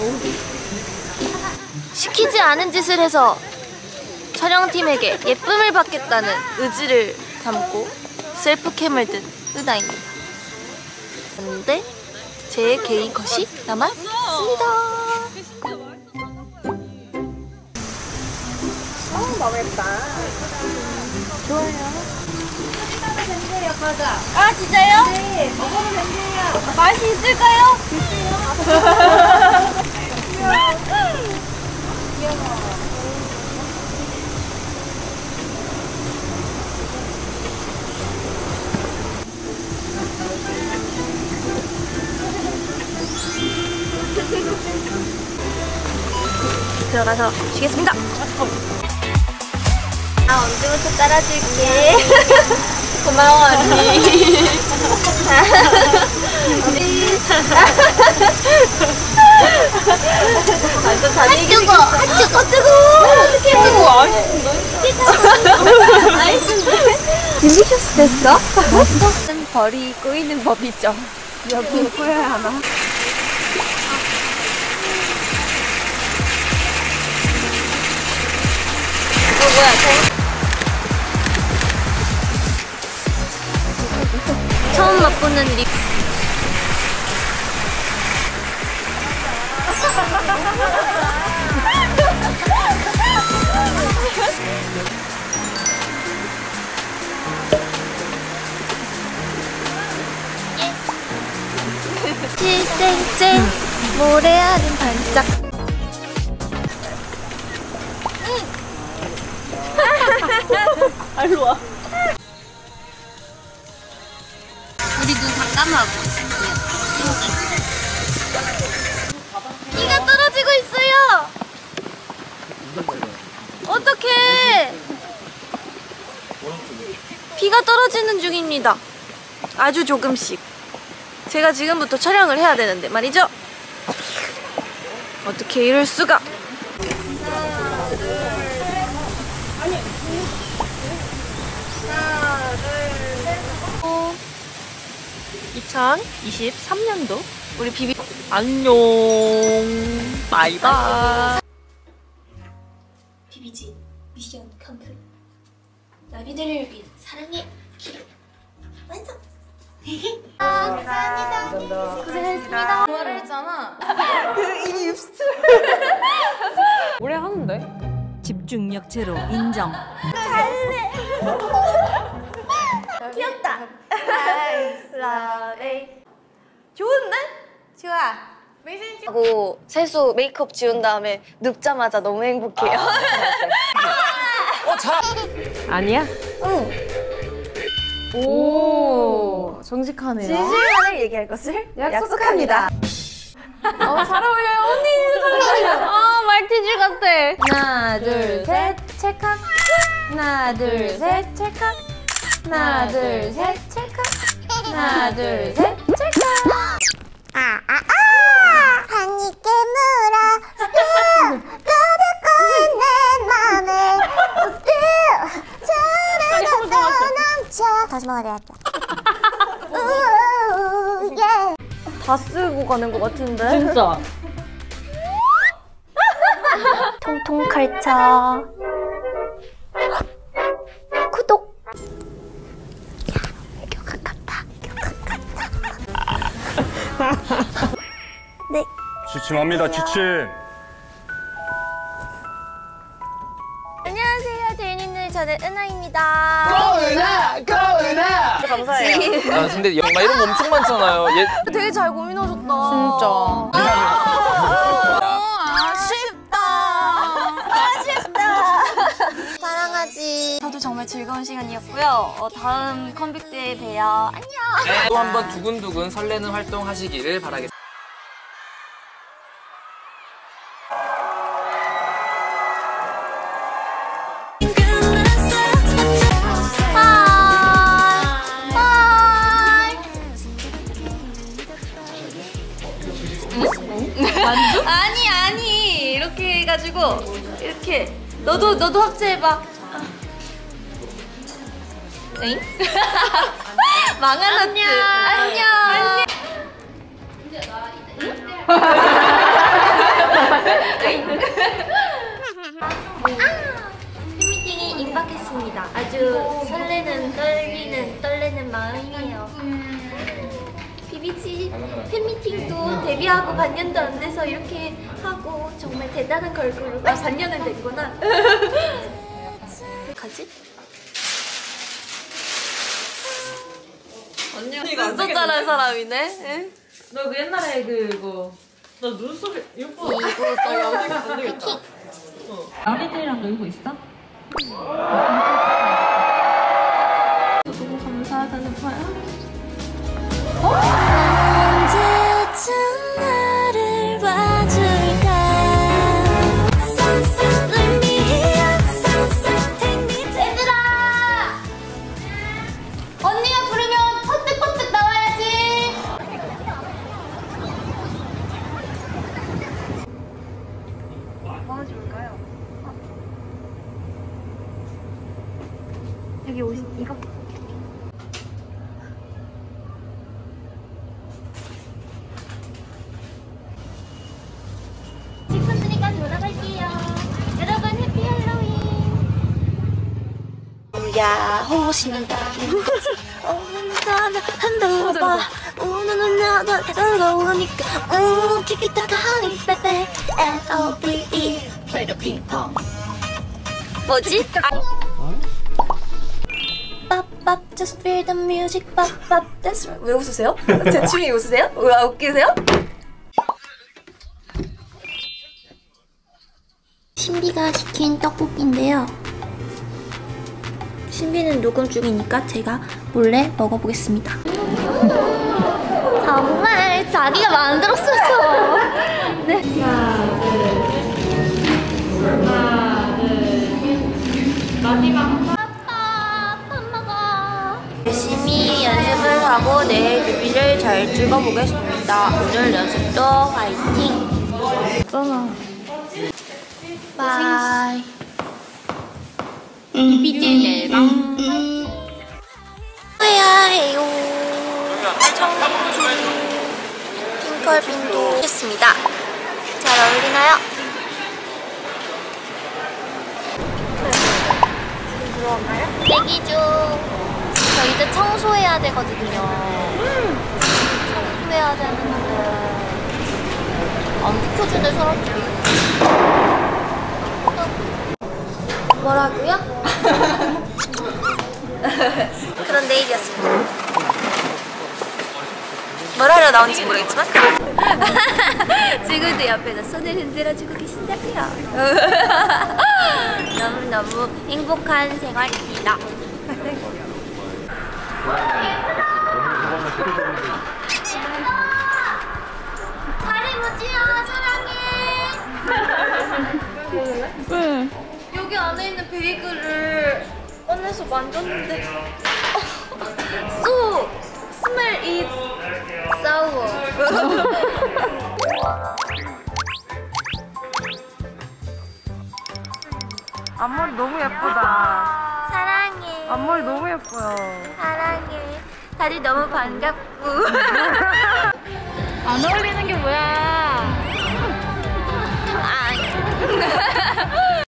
시키지 않은 짓을 해서 촬영팀에게 예쁨을 받겠다는 의지를 담고 셀프캠을 든 은하입니다. 그런데 제 개인 컷이 남았습니다. 너무 예쁘다. 좋아요. 아 진짜요? 네. 먹어도 된대요. 맛이 있을까요? 들어가서 쉬겠습니다. 아, 언제부터 따라줄게. 고마워, 언니. 완전 다니기 뜨거. 어떻게 뜨거? 아이스인데? 딜리셔스 됐어? 맛있어? 벌이 꼬이는 법이죠. 여기 꼬여야 하나? 뭐야, 처음 맛보는 립. 쨍쨍 모래알은 반짝. 알로 와. 우리 눈 다 감아고. 비가 떨어지고 있어요. 어떡해. 비가 떨어지는 중입니다. 아주 조금씩. 제가 지금부터 촬영을 해야 되는데 말이죠. 어떻게 이럴 수가. 2023년도 우리 비비 안녕 바이바이. 비비지 미션 컴플릿. 나비들을 위한 사랑의 길 완성. 감사합니다. 고생하셨습니다. 뭐라 했잖아. 이 입술. 오래 하는데? 집중력 제로 인정. 귀엽다. 좋은데? 좋아. 하고 세수 메이크업 지운 다음에 눕자마자 너무 행복해요. 아니야? 응. 오, 정직하네요. 진실만을 얘기할 것을 약속합니다. 잘 어울려요. 언니 잘 어울려. 아, 말티즈 같아. 하나, 둘, 셋, 찰칵. 하나, 둘, 셋, 찰칵. 하나, 둘, 셋, 찰칵. 하나, 둘, 셋, 찰칵. 한입 깨물어 still 가득 내 맘에 still 사랑에서 넘쳐 다시 먹어야 돼. 다 쓰고 가는 것 같은데? 진짜. 통통 칼차. 구독. 네. 지침합니다. 지침. 안녕하세요, 제인님들. 저는 은하입니다. 고은아! 감사해요. 아 근데 정말 이런 거 엄청 많잖아요. 되게 잘 고민하셨다. 진짜. 아쉽다. 사랑하지. 저도 정말 즐거운 시간이었고요. 다음 컴백 때에 봬요. 안녕. 또 한 번 두근두근 설레는 활동 하시기를 바라겠습니다. 아니 이렇게 해가지고 이렇게 너도 합체해봐. 엥? 망한 안녕. 안녕. 팬미팅이 임박했습니다. 아주 설레는 떨리는 마음이에요. 비비지 팬미팅도 데뷔하고 반년도 안 돼서 이렇게 하고 정말 대단한 걸그룹. 아, 반년은 됐구나. 가지? 언니가 진짜 잘하는 사람이네. 너 그 옛날에 그거 나 눈썹이 예뻐. 이거 패킹. 아미들이랑 놀고 있어? 너무 감사하다는 거야. 언제쯤 나를 봐줄까? 얘들아! 언니가 부르면 퍼뜩퍼뜩 나와야지. 뭐 해줄까요? 여기 옷 이거. 친구들이니까 돌아갈게요. 여러분 해피 할로윈. 야호 신난다. 한다봐. 오늘은 나도 즐거우니까. 티키타카 하니 빼빼. L-O-V-E play the ping pong. 뭐지? 빡빡 just feel the music 빡빡 dance. 왜 웃으세요? 제 춤이 웃으세요? 왜 웃기세요? 신비가 시킨 떡볶이인데요. 신비는 녹음 중이니까 제가 몰래 먹어보겠습니다. 정말 자기가 만들었어서. 네. 아빠, 밥 먹어. 열심히 연습을 하고 내일 뮤비를 잘 찍어보겠습니다. 오늘 연습도 화이팅. 바이. 비질 앨범. 해야 해요. 청주 핑컬빈도 했습니다. 잘 어울리나요? 들어왔나요? 대기 중. 저 이제 청소해야 되거든요. 청소해야 되는데 안 비켜주네 사람들이. 뭐라고요? 그런 내일이었습니다. 뭘 하려 나온지 모르겠지만 지금도 옆에서 손을 흔들어주고 계신다고요. 너무너무 행복한 생활입니다. 잘해보지요. 사랑해. 여기 안에 있는 베이글을 꺼내서 만졌는데 so smell is sour. 앞머리 너무 예쁘다. 사랑해. 앞머리 너무 예뻐요. 사랑해. 다들 너무 반갑고. 안 어울리는 게 뭐야? 아.